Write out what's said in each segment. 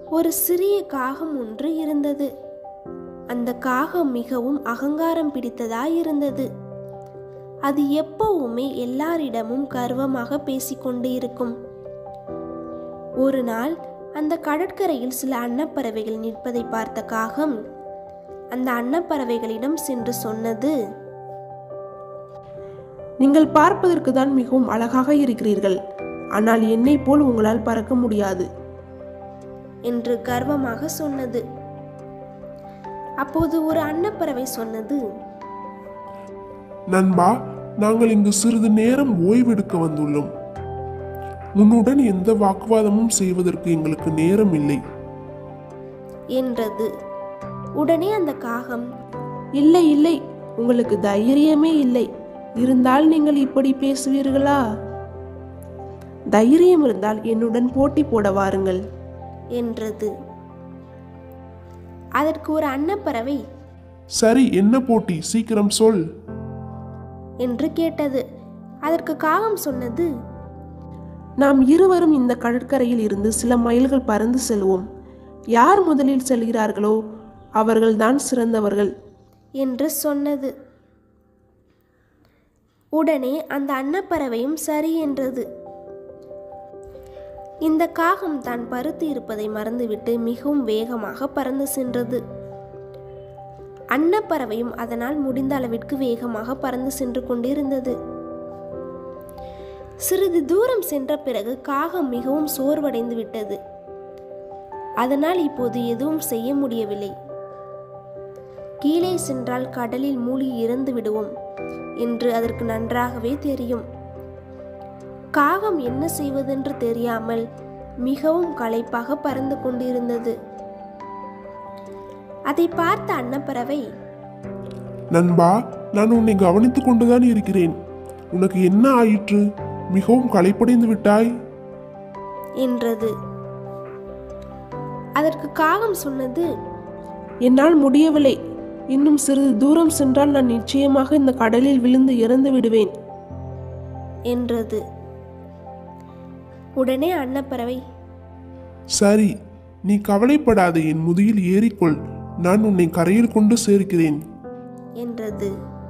ஒரு சிறிய காகம் ஒன்று இருந்தது. அந்த காகம் மிகவும் அகங்காரம் பிடித்ததாயிருந்தது. அது எப்பவுமே எல்லாரிடமும் கர்வமாக பேசிக்கொண்டு இருக்கும். ஒரு நாள் அந்த கடற்கரையில் சில அன்னப்பறவைகள் நிற்பதை பார்த்த காகம் அந்த அன்னப்பறவைகளிடம் சென்று சொன்னது, நீங்கள் பார்ப்பதற்கு தான் மிகவும் அழகாக இருக்கிறீர்கள், ஆனால் என்னை போல் உங்களால் பறக்க முடியாது என்று கர்வமாக சொன்னது. அப்போது ஒரு அன்னப்பறவை சொன்னது, நண்பா, நாங்கள் இங்கு சிறிது நேரம் ஓய்வெடுக்க வந்துள்ளோம். உன்னுடன் எந்த வாக்குவாதமும் செய்வதற்கு எங்களுக்கு நேரம் இல்லை என்றது. உடனே அந்த காகம், இல்லை இல்லை, உங்களுக்கு தைரியமே இல்லை, இருந்தால் நீங்கள் இப்படி பேசுவீர்களா? தைரியம் இருந்தால் என்னுடன் போட்டி போட வாருங்கள் என்றது. அதற்கு ஒரு அன்னப்பறவை, சரி, என்ன போட்டி, சீக்கிரம் சொல் என்று கேட்டது. அதற்கு காகம் சொன்னது, நாம் இருவரும் இந்த கடற்கரையில் இருந்து சில மைல்கள் பறந்து செல்வோம். யார் முதலில் செல்கிறார்களோ அவர்கள்தான் சிறந்தவர்கள் என்று சொன்னது. உடனே அந்த அன்னப்பறவையும் சரி என்றது. இந்த காகம் தான் பருத்து இருப்பதை மறந்துவிட்டு மிகவும் வேகமாக பறந்து சென்றது. அன்னப்பறவையும் அதனால் முடிந்த அளவிற்கு வேகமாக பறந்து சென்று கொண்டிருந்தது. சிறிது தூரம் சென்ற பிறகு காகம் மிகவும் சோர்வடைந்து விட்டது. அதனால் இப்போது எதுவும் செய்ய முடியவில்லை. கீழே சென்றால் கடலில் மூழ்கி இறந்து விடுவோம் என்று அதற்கு நன்றாகவே தெரியும். காகம் என்ன செய்வதென்று தெரியாமல் மிகவும் களைப்பாக பறந்து கொண்டிருந்தது. அதை பார்த்த அன்னப்பறவை, நண்பா, நான் உன்னை கவனித்துக் கொண்டுதான் இருக்கிறேன். உனக்கு என்ன ஆயிற்று? மிகவும் களைப்படைந்து விட்டாய் என்றது. அதற்கு காகம் சொன்னது, என்னால் முடியவில்லை. இன்னும் சிறிது தூரம் சென்றால் நான் நிச்சயமாக இந்த கடலில் விழுந்து இறந்து விடுவேன் என்றது. உடனே அன்னப்பறவை, சரி, நீ கவலைப்படாத, என் முதுகில் ஏறிக்கொள், நான் உன்னை கரையில் கொண்டு சேர்க்கிறேன் என்றது.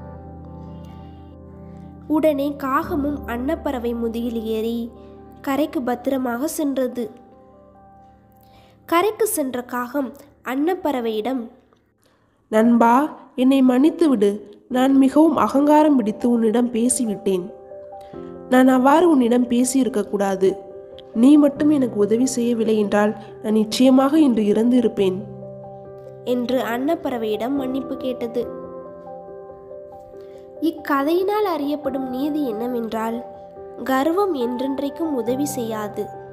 உடனே காகமும் அன்னப்பறவை முதுகில் ஏறி கரைக்கு பத்திரமாக சென்றது. கரைக்கு சென்ற காகம் அன்னப்பறவையிடம், நண்பா, என்னை மன்னித்து விடு. நான் மிகவும் அகங்காரம் பிடித்து உன்னிடம் பேசிவிட்டேன். நான் அவ்வாறு உன்னிடம் பேசியிருக்கக்கூடாது. நீ மட்டும் எனக்கு உதவி செய்யவில்லை என்றால் நான் நிச்சயமாக இன்று இறந்து இருப்பேன் என்று அன்னப்பறவையிடம் மன்னிப்பு கேட்டது. இக்கதையினால் அறியப்படும் நீதி என்னவென்றால், கர்வம் என்றென்றைக்கும் உதவி செய்யாது.